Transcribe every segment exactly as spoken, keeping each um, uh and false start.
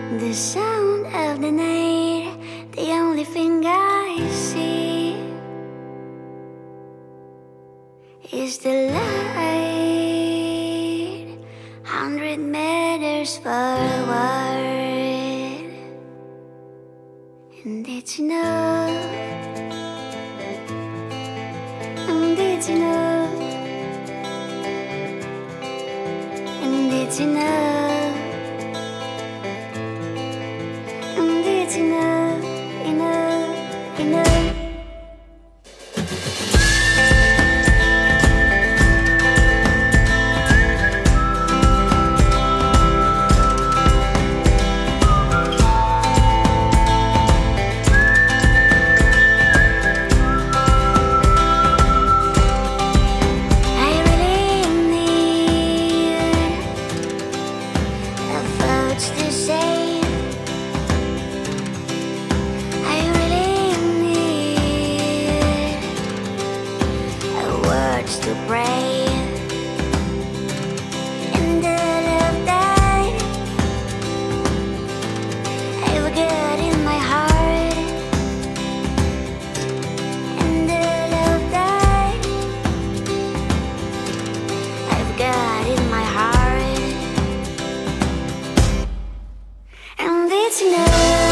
The sound of the night, the only thing I see is the light, hundred meters forward, and it's enough, and it's enough, and it's enough. It's enough, enough, enough. I really need a words to say. To pray in the love that I've got in my heart, in the love that I've got in my heart, and it's enough.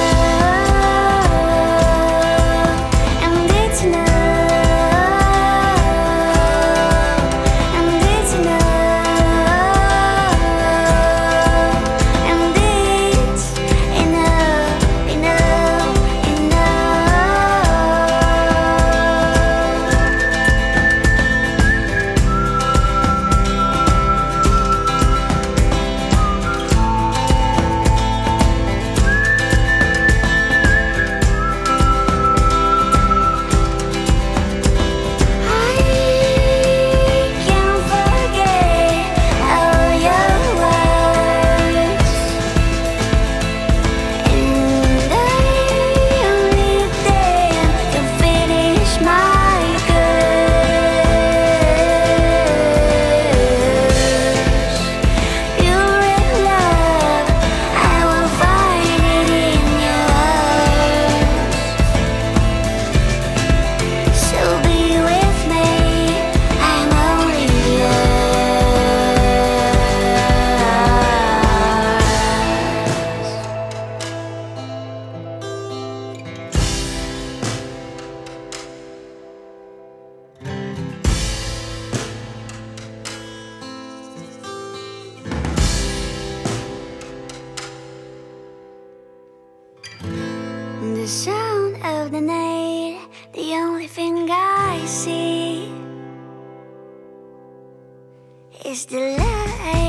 The sound of the night, the only thing I see is the light.